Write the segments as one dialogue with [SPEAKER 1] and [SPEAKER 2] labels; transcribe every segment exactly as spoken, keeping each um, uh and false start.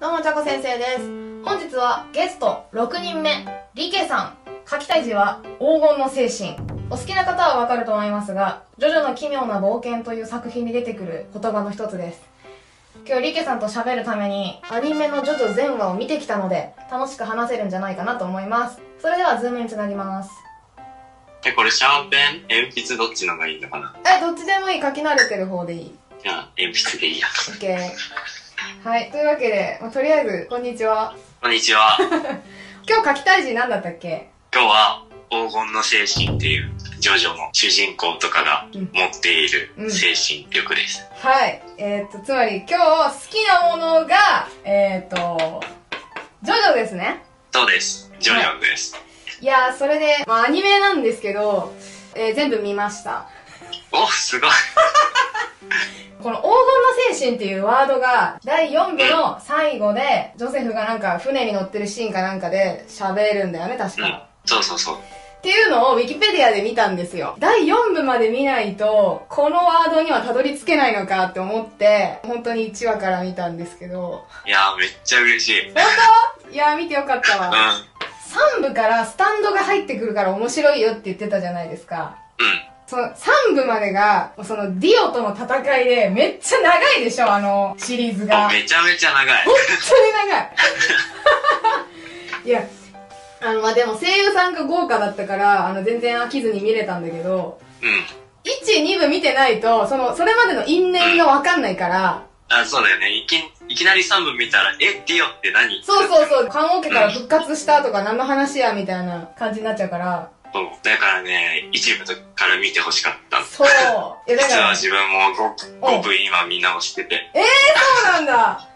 [SPEAKER 1] どうもちゃこ先生です。本日はゲストろくにんめ、りけさん。書きたい字は黄金の精神。お好きな方はわかると思いますが、ジョジョの奇妙な冒険という作品に出てくる言葉の一つです。今日りけさんと喋るためにアニメのジョジョ全話を見てきたので、楽しく話せるんじゃないかなと思います。それではズームにつなぎます。
[SPEAKER 2] え、これシャーペン、鉛筆どっちのがいいのかな？
[SPEAKER 1] え、どっちでもいい。書き慣れてる方でいい。
[SPEAKER 2] じゃあ、鉛筆でいいや。
[SPEAKER 1] OK。はい。というわけで、まあ、とりあえず、こんにちは。
[SPEAKER 2] こんにちは。
[SPEAKER 1] 今日書きたい字何だったっけ？
[SPEAKER 2] 今日は、黄金の精神っていう、ジョジョの主人公とかが持っている精神力です。
[SPEAKER 1] うんうん、はい。えー、っと、つまり今日好きなものが、えー、っと、ジョジョですね。
[SPEAKER 2] そうです。ジョジョです。はい、
[SPEAKER 1] いやー、それで、まあアニメなんですけど、えー、全部見ました。
[SPEAKER 2] お、すごい。
[SPEAKER 1] この黄金の精神っていうワードがだいよんぶの最後でジョセフがなんか船に乗ってるシーンかなんかで喋るんだよね、確か。
[SPEAKER 2] うん、そうそうそう。
[SPEAKER 1] っていうのをウィキペディアで見たんですよ。だいよんぶまで見ないとこのワードにはたどり着けないのかって思って本当にいちわから見たんですけど。
[SPEAKER 2] いやーめっちゃ嬉しい。
[SPEAKER 1] 本当？いやー見てよかったわ。うん。さんぶからスタンドが入ってくるから面白いよって言ってたじゃないですか。
[SPEAKER 2] うん。
[SPEAKER 1] そのさんぶまでが、そのディオとの戦いでめっちゃ長いでしょ、あのシリーズが。
[SPEAKER 2] めちゃめちゃ長い。
[SPEAKER 1] 本当に長い。いや、あの、まあ、でも声優さんが豪華だったから、あの、全然飽きずに見れたんだけど、
[SPEAKER 2] うん。
[SPEAKER 1] いち、にぶ見てないと、その、それまでの因縁がわかんないから、
[SPEAKER 2] あ、そうだよね。いき、いきなりさんぶ見たら、え、ディオって何？
[SPEAKER 1] そうそうそう、棺桶から復活したとか何の話や、みたいな感じになっちゃうから、
[SPEAKER 2] そう。だからね、一部から見てほしかった。
[SPEAKER 1] そう。いやだから、
[SPEAKER 2] 実は自分もごぶ今見直してて。
[SPEAKER 1] ええー、そうなんだ。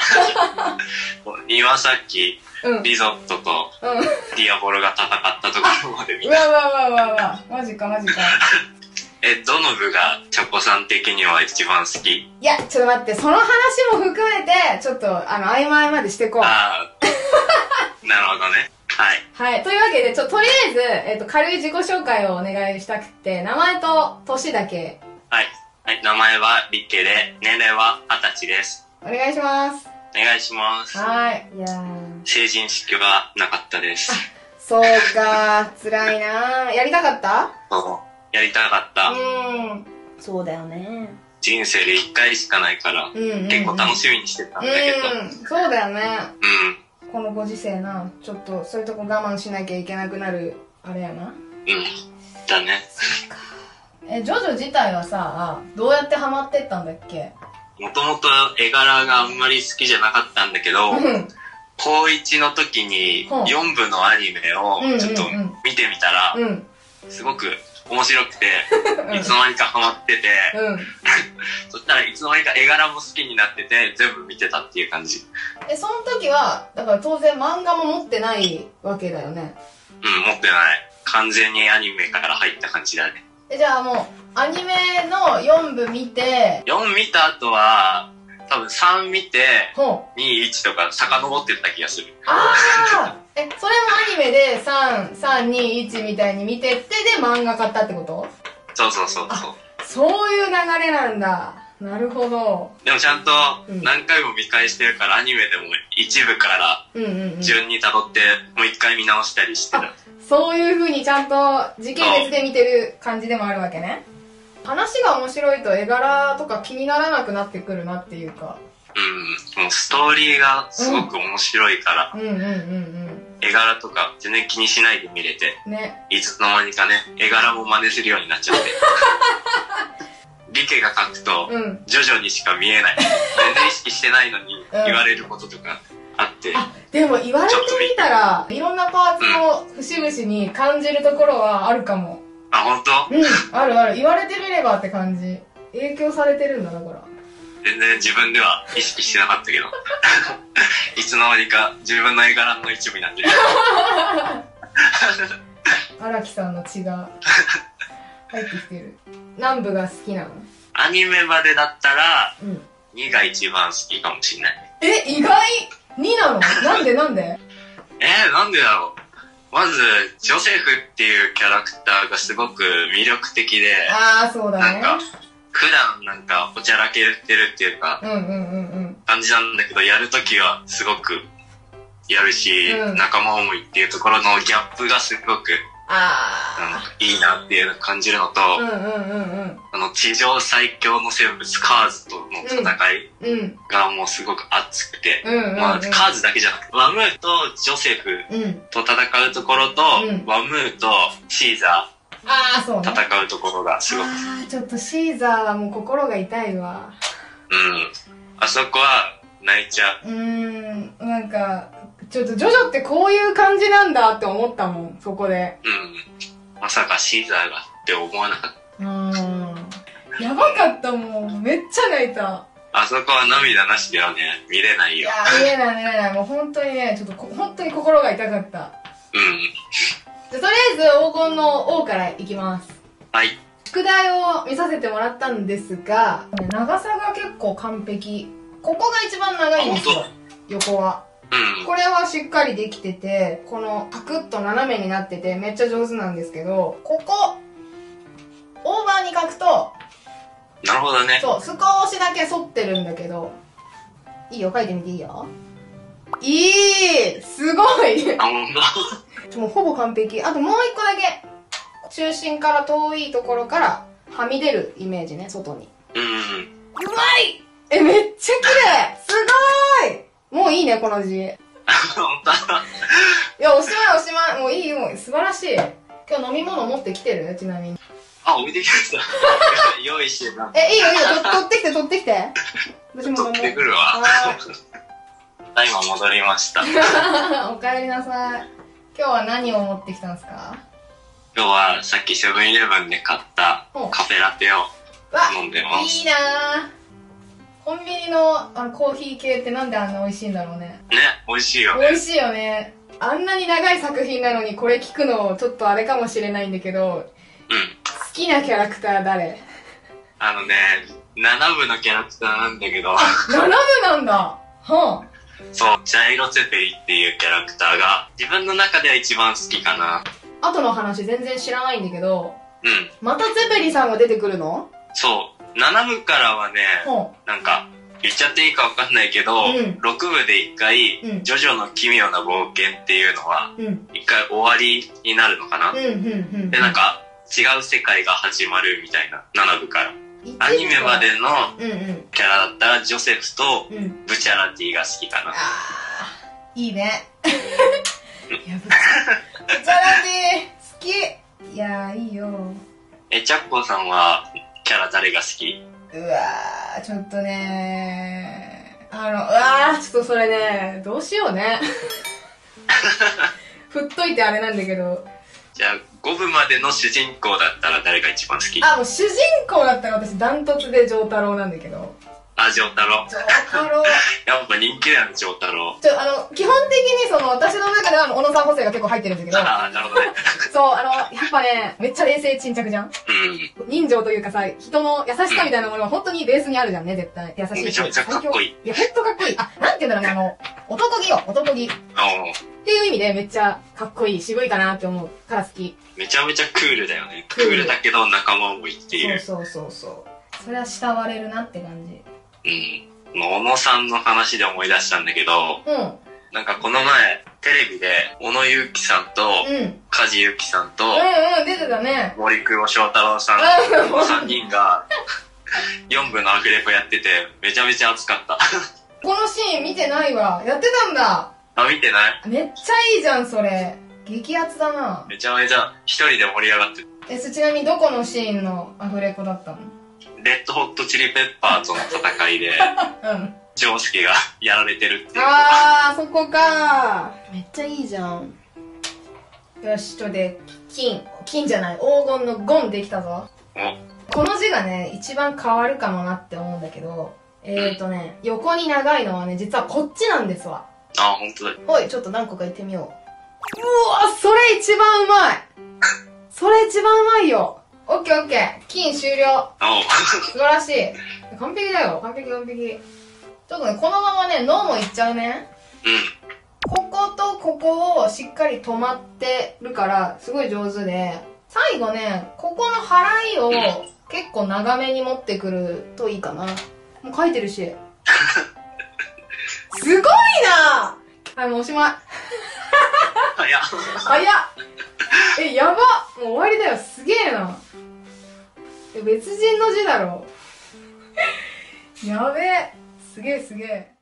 [SPEAKER 2] 岩崎、
[SPEAKER 1] うん、
[SPEAKER 2] リゾットと、うん、ディアボロが戦ったところまで見た。
[SPEAKER 1] うわうわうわうわうわ。マジかマジか。
[SPEAKER 2] え、どの部がチョコさん的には一番好き？
[SPEAKER 1] いや、ちょっと待って、その話も含めて、ちょっと、あの、曖昧までしてこう。
[SPEAKER 2] ああ。なるほどね。はい。
[SPEAKER 1] はい。というわけで、ちょ、とりあえず、えっと、軽い自己紹介をお願いしたくて、名前と年だけ。
[SPEAKER 2] はい。はい。名前はリッケで、年齢ははたちです。
[SPEAKER 1] お願いします。
[SPEAKER 2] お願いします。
[SPEAKER 1] はい。いやー。
[SPEAKER 2] 成人式はなかったです。
[SPEAKER 1] そうかー。辛いなー。やりたかった？
[SPEAKER 2] そう。やりたかった。
[SPEAKER 1] うーん。そうだよね。
[SPEAKER 2] 人生で一回しかないから、うんうんうん、結構楽しみにしてたんだけど。
[SPEAKER 1] うん。そうだよね。
[SPEAKER 2] うん。
[SPEAKER 1] このご時世な、ちょっとそういうとこ我慢しなきゃいけなくなる、あれやな。
[SPEAKER 2] うん。だね。
[SPEAKER 1] そっか。え、ジョジョ自体はさ、どうやってハマってったんだっけ？
[SPEAKER 2] もともと絵柄があんまり好きじゃなかったんだけど、高いちの時によんぶのアニメをちょっと見てみたら、うんうん、すごく面白くて、いつの間にかハマってて、うん、そしたらいつの間にか絵柄も好きになってて、全部見てたっていう感じ。
[SPEAKER 1] え、その時は、だから当然漫画も持ってないわけだよね。
[SPEAKER 2] うん、持ってない。完全にアニメから入った感じだね。
[SPEAKER 1] え、じゃあもう、アニメのよんぶ見て、
[SPEAKER 2] よん見た後は、多分さん見て、に、いちとか遡ってた気がする。
[SPEAKER 1] ああえ、それもアニメでさん、さん、に、いちみたいに見てって、で漫画買ったってこと？
[SPEAKER 2] そうそうそうそう。
[SPEAKER 1] そういう流れなんだ。なるほど。
[SPEAKER 2] でもちゃんと何回も見返してるから、うん、アニメでも一部から順に辿ってもう一回見直したりしてる。
[SPEAKER 1] そういう風にちゃんと時系列で見てる感じでもあるわけね。話が面白いと絵柄とか気にならなくなってくるなっていうか。
[SPEAKER 2] うん、もうストーリーがすごく面白いから、
[SPEAKER 1] うん、うんうんうんうん
[SPEAKER 2] 絵柄とか全然気にしないで見れて、
[SPEAKER 1] ね、
[SPEAKER 2] いつの間にかね、絵柄も真似するようになっちゃって。リケが描くと、うん、徐々にしか見えない。全然意識してないのに言われることとかあって。うん、
[SPEAKER 1] あ、でも言われてみたら、いろんなパーツを節々に感じるところはあるかも。
[SPEAKER 2] あ、本当？
[SPEAKER 1] うん、あるある。言われてみればって感じ。影響されてるんだ、だから。
[SPEAKER 2] 全然自分では意識してなかったけど。いつの間にか自分の絵柄の一部になってる。
[SPEAKER 1] 荒木さんの血が入ってきてる。何部が好きなの？
[SPEAKER 2] アニメまでだったら、うん、にが一番好きかもしれない。
[SPEAKER 1] え、意外 に なの？なんでなんで？
[SPEAKER 2] えー、なんでだろう。まず、ジョセフっていうキャラクターがすごく魅力的で、
[SPEAKER 1] ああ、そうだね。
[SPEAKER 2] なんか、普普段なんかおちゃらけてるっていうか、
[SPEAKER 1] うんうんうんうん。
[SPEAKER 2] 感じなんだけど、やるときはすごくやるし、うん、仲間思いっていうところのギャップがすごく、ああ、いいなっていう感じるのと、うんうんうんうん、あの地上最強の生物カーズとの戦いがもうすごく熱くて、うんうん、まあ、カーズだけじゃなくてワムーとジョセフと戦うところと、うん、ワムーとシーザーあそう、ね、戦うところがすごく、
[SPEAKER 1] あーちょっとシーザーはもう心が痛いわ。
[SPEAKER 2] うんあそこは泣いちゃう。
[SPEAKER 1] うーんなんかちょっとジョジョってこういう感じなんだって思ったもん、そこで。
[SPEAKER 2] うん。まさかシーザーがって思わなかった。う
[SPEAKER 1] ーん。やばかったもん。めっちゃ泣いた。
[SPEAKER 2] あそこは涙なしではね、見れないよ。
[SPEAKER 1] いや、見れない見れない。もう本当にね、ちょっとこ本当に心が痛かった。うん。じゃ、とりあえず黄金の王からいきます。
[SPEAKER 2] はい。
[SPEAKER 1] 宿題を見させてもらったんですが、長さが結構完璧。ここが一番長いんですよ。横は。うん、これはしっかりできてて、このパクッと斜めになっててめっちゃ上手なんですけど、ここ、オーバーに書くと、
[SPEAKER 2] なるほどね。
[SPEAKER 1] そう、少しだけ反ってるんだけど、いいよ、書いてみていいよ。いいすごい
[SPEAKER 2] あ、ほん
[SPEAKER 1] ともうほぼ完璧。あともう一個だけ、中心から遠いところからはみ出るイメージね、外に。うん。うまいえ、めっちゃ綺麗すごーいもういいね、この字。本当いや、おしまいおしまい。もういい、もう素晴らしい。今日飲み物持ってきてるちなみに。
[SPEAKER 2] あ、置いてきました。用意してた。
[SPEAKER 1] え、いいよいいよ、と取ってきて取ってきて。
[SPEAKER 2] 私も取ってくるわ。た今戻りました。
[SPEAKER 1] おかえりなさい。今日は何を持ってきたんですか？
[SPEAKER 2] 今日はさっきセブンイレブンで買ったカフェラテを飲んでます。
[SPEAKER 1] いいなぁ。コンビニのあのコーヒー系ってなんであんな美味しいんだろうね。
[SPEAKER 2] ね、美味しいよね。
[SPEAKER 1] 美味しいよね。あんなに長い作品なのにこれ聞くのちょっとあれかもしれないんだけど、うん。好きなキャラクター誰？
[SPEAKER 2] あのね、なな部のキャラクターなんだけど。
[SPEAKER 1] なな部なんだ。はあ。
[SPEAKER 2] そう、ジャイロツェペリっていうキャラクターが自分の中では一番好きかな。
[SPEAKER 1] 後の話全然知らないんだけど、うん。またツェペリさんが出てくるの？
[SPEAKER 2] そう。なな部からはね、なんか、言っちゃっていいかわかんないけど、うん、ろく部で一回、うん、ジョジョの奇妙な冒険っていうのは、一、うん、回終わりになるのかな、うんうんうんうん、で、なんか、違う世界が始まるみたいな、なな部から。アニメまでのキャラだったら、ジョセフとブチャラティが好きかな。うん、あ
[SPEAKER 1] ー、いいね。いや、ブチャラティ好き。いやー、いいよ。
[SPEAKER 2] え、チャッコさんは、キャラ誰が好き？
[SPEAKER 1] うわー、ちょっとねー。あの、うわー、ちょっとそれね、どうしようね。振っといてあれなんだけど。
[SPEAKER 2] じゃあ、ご部までの主人公だったら誰が一番好き？
[SPEAKER 1] あ、もう主人公だったら私ダントツで丈太郎なんだけど。
[SPEAKER 2] あ、丈太郎。
[SPEAKER 1] 丈太郎。
[SPEAKER 2] やっぱ人気だよね、丈太郎。
[SPEAKER 1] ちょ、あの、基本的にその、私の中では小野さん補正が結構入ってるんだけど。
[SPEAKER 2] ああ、なるほどね。
[SPEAKER 1] そう、あの、やっぱね、めっちゃ冷静沈着じゃん？うん。人情というかさ、人の優しさみたいなものは本当にベースにあるじゃんね、絶対。優しい。
[SPEAKER 2] めちゃめちゃかっこいい。
[SPEAKER 1] いや、ほんとかっこいい。あ、なんて言うんだろうね、あの、男気よ、男気。っていう意味でめっちゃかっこいい、渋いかなって思うから好き。
[SPEAKER 2] めちゃめちゃクールだよね。クールだけど仲間思いっていう。
[SPEAKER 1] そうそうそうそう。それは慕われるなって感じ。
[SPEAKER 2] うん。小野さんの話で思い出したんだけど、うん、なんかこの前テレビで小野友樹さんと、うん、梶裕貴さんと、うん
[SPEAKER 1] うん、出てたね、
[SPEAKER 2] 森久保祥太郎さんのさんにんがよん部のアフレコやっててめちゃめちゃ熱かった。
[SPEAKER 1] このシーン見てないわ。やってたんだ。
[SPEAKER 2] あ、見てない？
[SPEAKER 1] めっちゃいいじゃんそれ。激アツだな。
[SPEAKER 2] めちゃめちゃ一人で盛り上がってる。
[SPEAKER 1] え、ちなみにどこのシーンのアフレコだったの？
[SPEAKER 2] レッドホットチリペッパーズの戦いで、うん、ジョースケがやられてるっていう。
[SPEAKER 1] あー、そこかー。めっちゃいいじゃん。よし、ちょで、金、金じゃない、黄金のゴンできたぞ。この字がね、一番変わるかもなって思うんだけど、えーとね、うん、横に長いのはね、実はこっちなんですわ。
[SPEAKER 2] あ、ほんとだ。
[SPEAKER 1] おい、ちょっと何個か言ってみよう。うわ、それ一番うまい。それ一番うまいよ。オッケーオッケー。金終了。素晴らしい。完璧だよ。完璧完璧。ちょっとね、このままね、脳もいっちゃうね。うん。こことここをしっかり止まってるから、すごい上手で。最後ね、ここの払いを結構長めに持ってくるといいかな。もう書いてるし。すごいな。はい、もうおしまい。
[SPEAKER 2] 早っ。
[SPEAKER 1] 早っ。え、やば。もう終わりだよ。すげえな。え、別人の字だろ。やべえ。すげえすげえ。